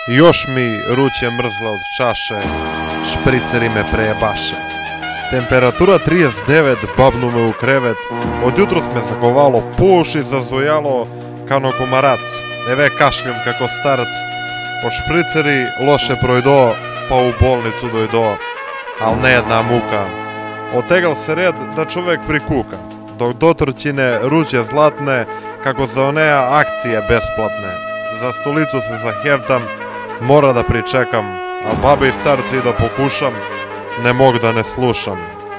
Još mi ruće mrzla od čaše, špriceri me prejebaše. Temperatura 39, babnu me u krevet, od jutros me zakovalo, po uši zazujalo, kano komarac. Eve kašljam kako starac, od špriceri loše projdo, pa u bolnicu dojdo, al ne jedna muka. Otegal se red da čovek prikuka, dok dotorčine ruće zlatne, kako za oneja akcije besplatne. Za stolicu se zahevtam, mora da pričekam, a babe i starci da pokušam, ne mog da ne slušam.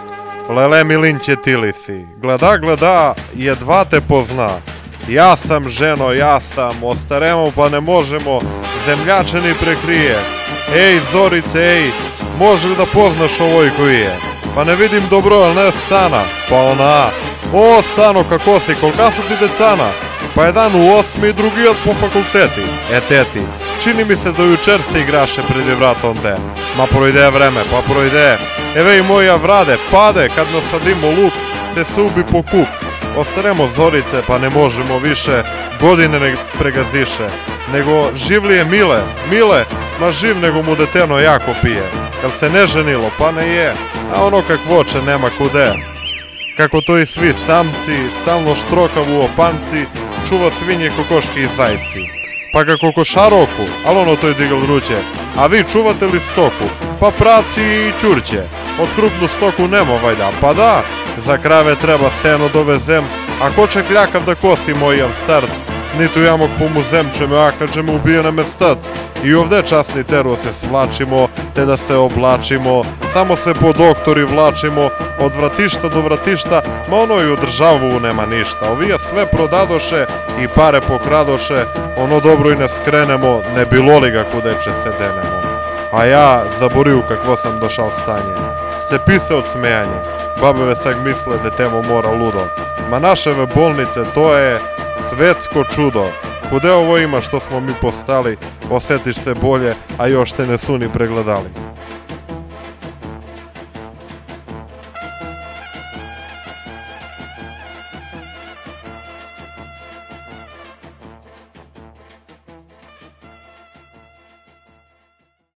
Lele milinće tilisi, gleda, jedva te pozna. Ja sam ženo, ja sam, ostaremo pa ne možemo, zemljačeni prekrije. Ej, Zorice, ej, može li da poznaš ovoj koji je? Pa ne vidim dobro, ali ne stana. Pa ona, o stano, kako si, kolika su ti decana? Pa jedan u 8 i drugi od po fakulteti. E teti, čini mi se da jučer se igraše pred vratom de. Ma projde vreme, pa projde. Eve i moja vrade, pade kad nasadimo luk, te se ubi po kuk. Ostaremo Zorice, pa ne možemo više, godine ne pregaziše. Nego živlije Mile, ma živ nego mu deteno jako pije. Jel se ne ženilo, pa ne je, a ono kak voće nema kude. Kako to i svi samci, stalno štrokav u opanci, čuva svinje, kokoške i zajci. Pa ga kokošaroku, al ono to je digel ruće, a vi čuvate li stoku? Pa praci i čurće, od krupnu stoku nema vajda, pa da, za krave treba seno dovezem, a ko će kljakav da kosi mojav starc, nitu jamog pomuzemče me, a kad će me ubije na mestac. I ovde časni teru se svlačimo, te da se oblačimo, samo se po doktori vlačimo, od vratišta do vratišta, ma ono i u državu nema ništa. Ovija sve prodadoše i pare pokradoše, ono dobro i ne skrenemo, ne bilo li ga kude će se denemo. A ja zaboriju kakvo sam došao stanje, scepi se od smejanja, babeve sag misle detemo mora ludo. Ma naševe bolnice to je svetsko čudo. Kude ovo ima što smo mi postali, osjetiš se bolje, a još te ne su ni pregledali.